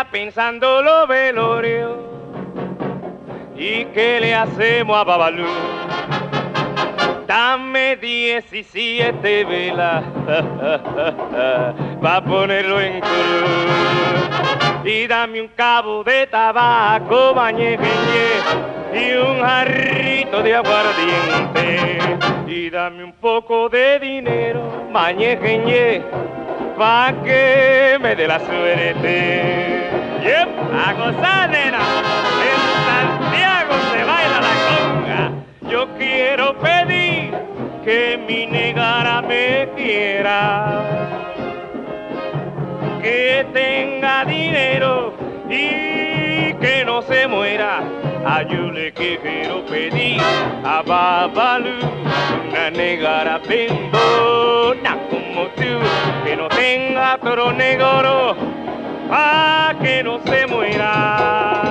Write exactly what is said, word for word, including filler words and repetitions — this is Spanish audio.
pensando los velorios. ¿Y qué le hacemos a Babalú? Dame diecisiete velas pa' ponerlo en cruz. Y dame un cabo de tabaco, bañejeñe, y un jarrito de aguardiente. Y dame un poco de dinero, bañejeñe, pa' que me dé la suerte. Yep, a gozar, nena. En Santiago se baila la conga. Yo quiero pedir que mi negara me quiera, que tenga dinero y que no se muera. A yo le quiero pedir a Babalú una negara pendona como tú, que no tenga otro negro pa' que no se muera.